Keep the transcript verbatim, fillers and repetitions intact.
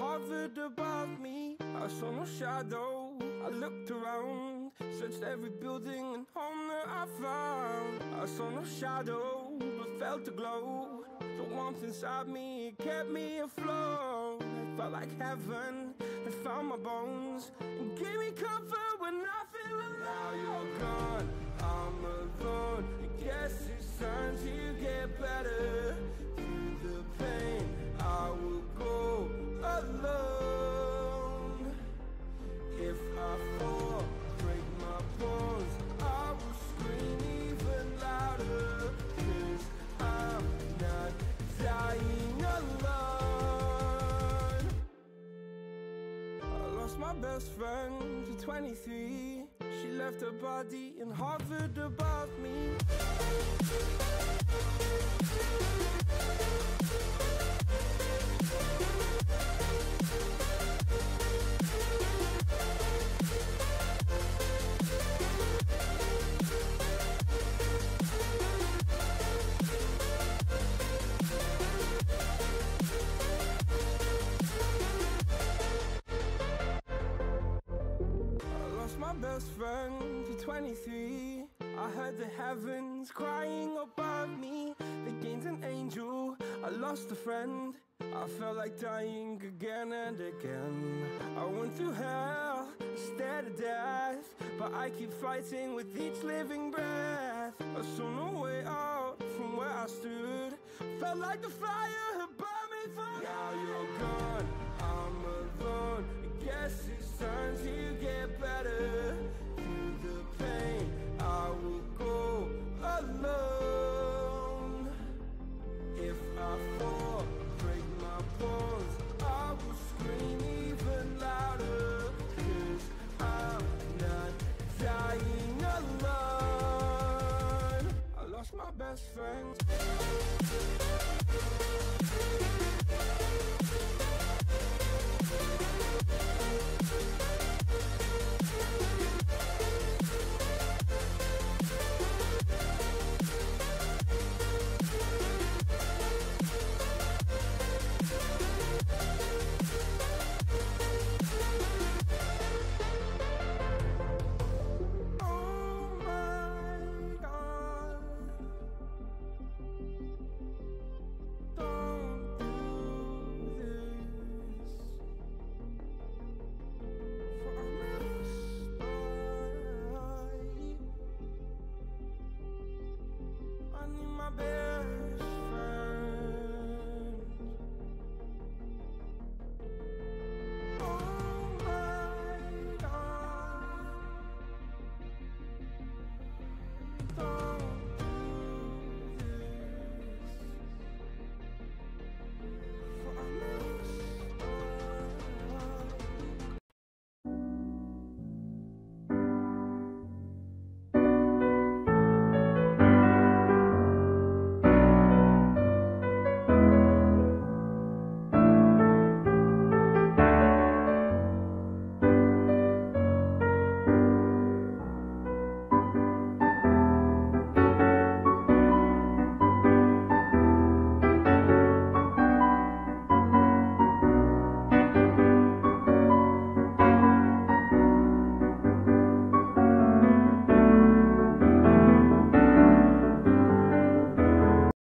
hovered above me. I saw no shadow, I looked around, searched every building and home that I found. I saw no shadow, but felt a glow. The warmth inside me, it kept me afloat. It felt like heaven had found my bones and gave me comfort when I feel alone. Now you're gone, I'm alone. I guess it's time to get better. Through the pain, I will go alone. If I fall, break my bones, I will scream even louder. Cause I'm not dying alone. I lost my best friend to twenty-three. She left her body and hovered above me. My best friend for twenty-three. I heard the heavens crying above me. They gained an angel, I lost a friend. I felt like dying again and again. I went through hell, stared at death, but I keep fighting with each living breath. I saw no way out from where I stood. Felt like the fire had burned me through. Now you're gone,